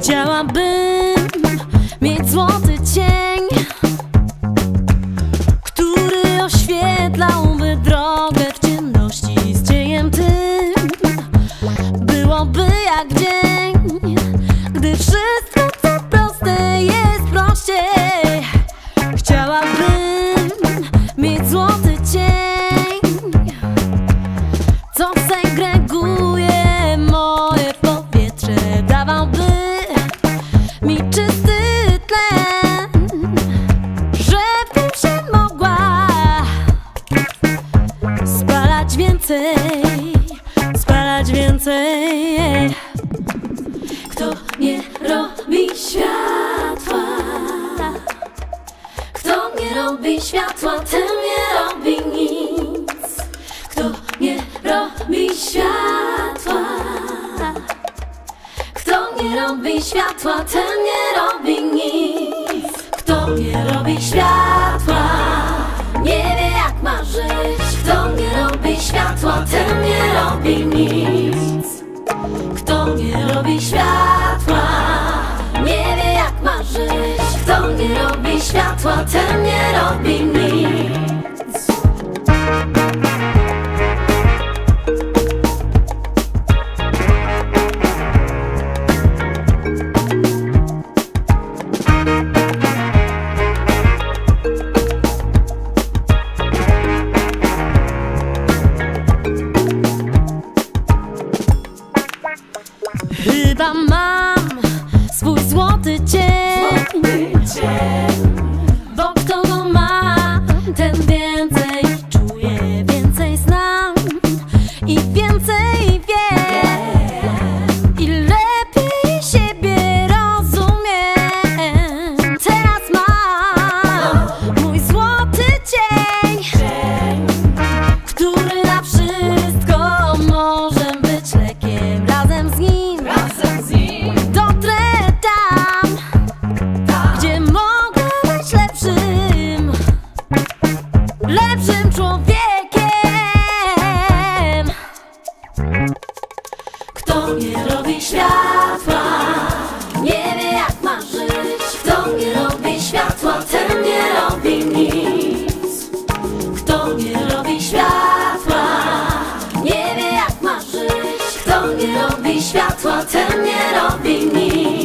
Chciałabym mieć złoty cień, który oświetlałby drogę w ciemności z cieniem tym. Byłoby jak dzień, gdy wszystko co proste jest prościej. Chciałabym mieć złoty cień, co segreguje moje powietrze, dawałby mi czysty tlen, żebym się mogła spalać więcej, spalać więcej. Kto nie robi światła, kto nie robi światła, ten nie robi nic. Kto nie robi światła, kto nie robi światła, ten nie robi nic. Kto nie robi światła, nie wie jak ma żyć. Kto nie robi światła, ten nie robi nic. Kto nie robi światła, nie wie jak ma żyć. Kto nie robi światła, ten nie robi nic. Chyba mam swój złoty cień, bo kto go ma, ten więcej czuje, więcej znam i więcej wie, i lepiej siebie rozumiem. Teraz mam mój złoty cień, który na wszystko może być lekiem. Razem z nim dotrę tam, gdzie mogę być lepszym, lepszym człowiekiem. Kto nie robi światła, nie wie jak ma żyć. Kto nie robi światła, ten nie robi nic. Kto nie robi światła, nie wie jak ma żyć. Kto nie robi światła, ten nie robi nic.